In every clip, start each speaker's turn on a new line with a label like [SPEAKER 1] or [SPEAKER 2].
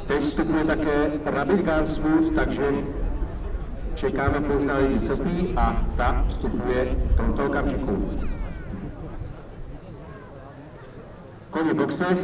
[SPEAKER 1] Teď vstupuje také Rabbit Garswood, takže čekáme pouze na Lady Sophie a ta vstupuje v tomto okamžiku. Koně v boxech.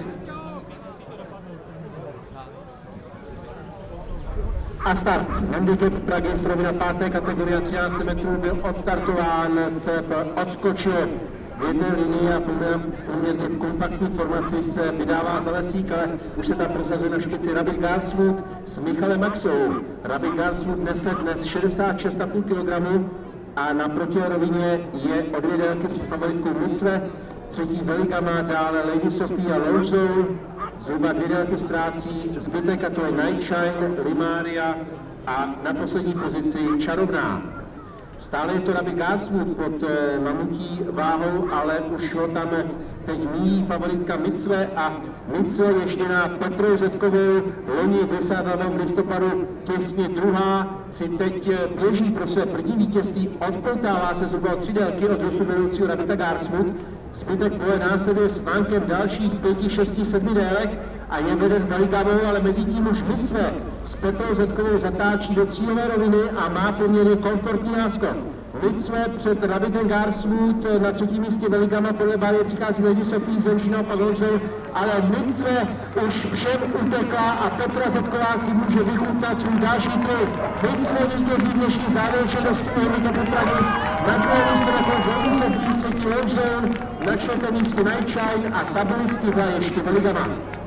[SPEAKER 1] A start. Handicap Pragy z rovina 5. kategorie 13 metrů byl odstartován, CP odskočil v jedné linii a poměrně v kompaktní formaci se vydává za lesík, ale už se tam prosazuje na špici Rabbit Garswood s Michalem Maxou. Rabbit Garswood nese dnes 66,5 kg a na protirovině je o 2 délky před favoritkou Micve, třetí Veligama, dále Lady Sophie a Lowzone, zhruba 2 délky ztrácí zbytek, a to je Nightshine, Limaria a na poslední pozici Čarovná. Stále je to Rabbit Garswood pod mamutí váhou, ale už ho tam teď míjí favoritka Micve a Micve ježděná Petrou Zetkovou, loni v 10. listopadu těsně druhá, si teď běží pro své první vítězství, odpoutává se zhruba o 3 délky od dosud vedoucího Rabbita Garswood. Zbytek boje následuje s vánkem dalších 5, 6, 7 délek a je veden Veligamou, ale mezi tím už Micve s Petrou Zetkovou zatáčí do cílové roviny a má poměrně komfortní náskok. Micve před Rabbitem Garswood, na třetím místě Veligama, podle báje přichází Lady Sophie, Zemšina, Pagonzou, ale Micve už všem utekla a Petra Zetková si může vychutnat svůj další trik. Micve vítězí dnešní závěrečné dostupu handicapu Pragy, na druhé místě nakonec Lady Sophie, třetí Lowzone, na čtvrtém místě Nightshine a tabulisti byla ještě Veligama.